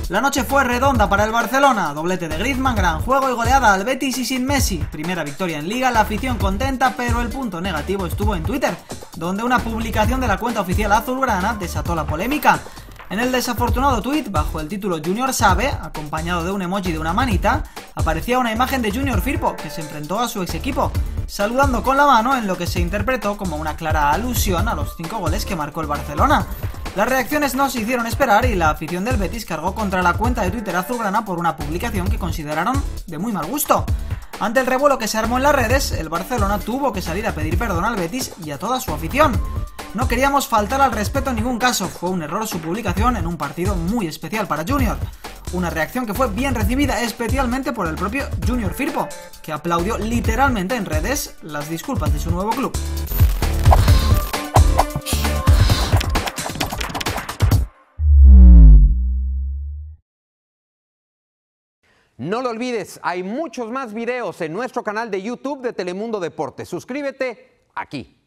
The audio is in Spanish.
La noche fue redonda para el Barcelona, doblete de Griezmann, gran juego y goleada al Betis y sin Messi. Primera victoria en Liga, la afición contenta, pero el punto negativo estuvo en Twitter, donde una publicación de la cuenta oficial azulgrana desató la polémica. En el desafortunado tuit, bajo el título Junior sabe, acompañado de un emoji de una manita, aparecía una imagen de Junior Firpo, que se enfrentó a su ex equipo, saludando con la mano en lo que se interpretó como una clara alusión a los 5 goles que marcó el Barcelona. Las reacciones no se hicieron esperar y la afición del Betis cargó contra la cuenta de Twitter azulgrana por una publicación que consideraron de muy mal gusto. Ante el revuelo que se armó en las redes, el Barcelona tuvo que salir a pedir perdón al Betis y a toda su afición. No queríamos faltar al respeto en ningún caso, fue un error su publicación en un partido muy especial para Junior. Una reacción que fue bien recibida especialmente por el propio Junior Firpo, que aplaudió literalmente en redes las disculpas de su nuevo club. No lo olvides, hay muchos más videos en nuestro canal de YouTube de Telemundo Deportes. Suscríbete aquí.